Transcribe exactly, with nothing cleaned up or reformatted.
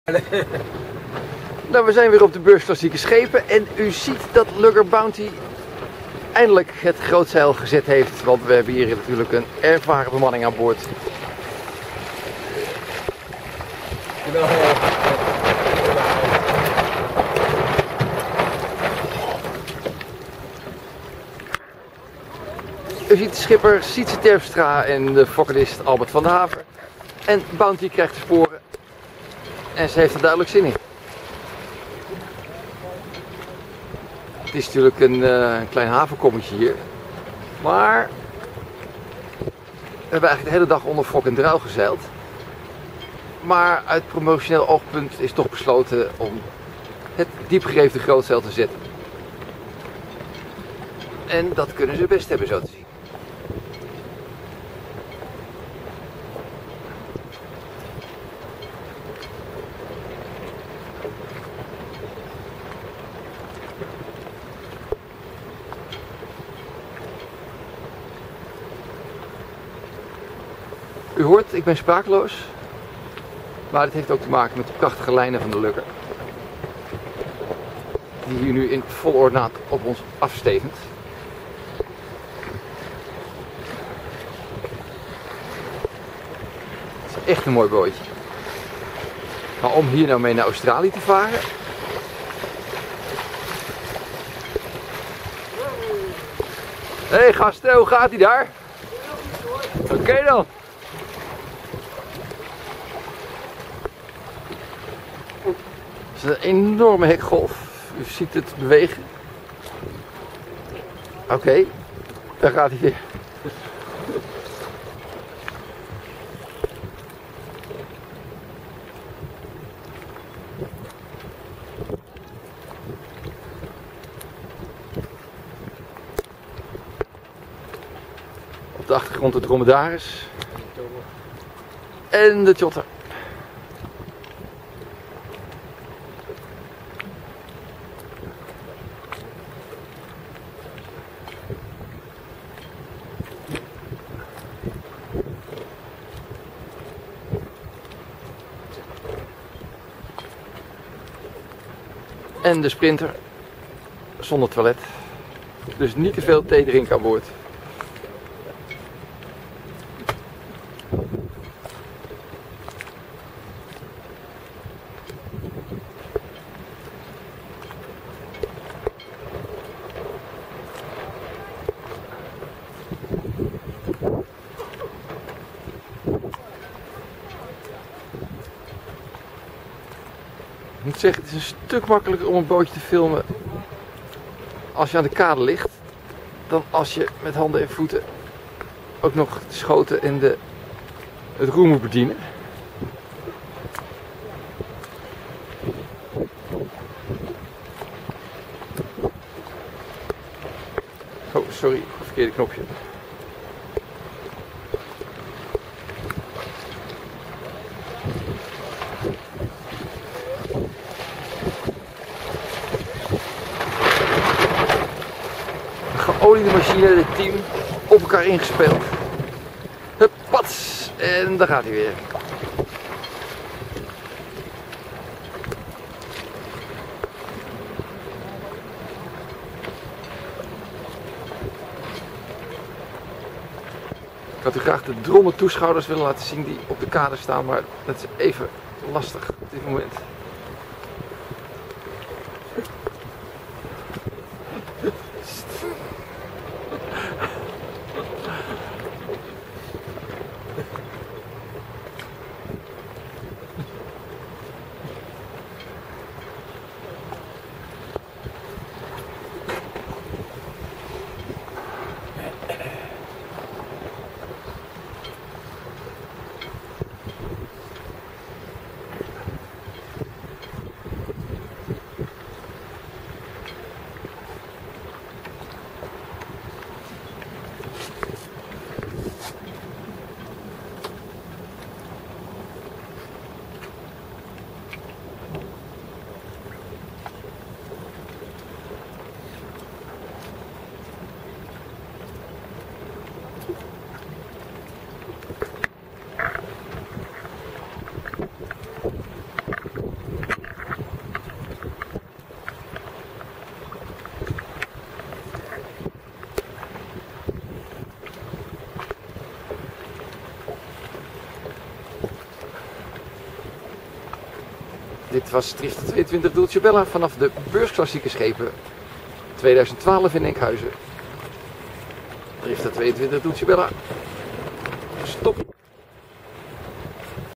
Nou, we zijn weer op de beurs Klassieke Schepen en u ziet dat Lugger Bounty eindelijk het grootzeil gezet heeft, want we hebben hier natuurlijk een ervaren bemanning aan boord. U ziet schipper Sytse Bergsma en de fokkenist Albert Vanderhaven. En Bounty krijgt de sporen en ze heeft er duidelijk zin in. Het is natuurlijk een, uh, een klein havenkommetje hier, maar we hebben eigenlijk de hele dag onder fok en druil gezeild. Maar uit promotioneel oogpunt is toch besloten om het diepgereefde grootzeil te zetten. En dat kunnen ze best hebben, zo te zien. U hoort, ik ben sprakeloos, maar het heeft ook te maken met de prachtige lijnen van de Lugger, die hier nu in vol ornaat op ons afstevend. Het is echt een mooi bootje. Maar om hier nou mee naar Australië te varen, hé hey, gasten, hoe gaat hij daar? Oké okay dan. Het is een enorme hekgolf. U ziet het bewegen. Oké, okay, daar gaat hij weer. Op de achtergrond de dromedaris. En de tjotter. En de sprinter zonder toilet. Dus niet te veel thee drinken aan boord. Ik moet zeggen, het is een stuk makkelijker om een bootje te filmen als je aan de kade ligt, dan als je met handen en voeten ook nog de schoten en de, het roer moet bedienen. Oh, sorry, verkeerde knopje. Geoliede machine, het team, op elkaar ingespeeld. Hup, pats, en daar gaat hij weer. Ik had u graag de dromme toeschouwers willen laten zien die op de kade staan, maar dat is even lastig op dit moment. Dit was Drifter tweeëntwintig Dulce Bella vanaf de Beurs Klassieke Schepen tweeduizend twaalf in Enkhuizen. Drifter tweeëntwintig Dulce Bella. Stop.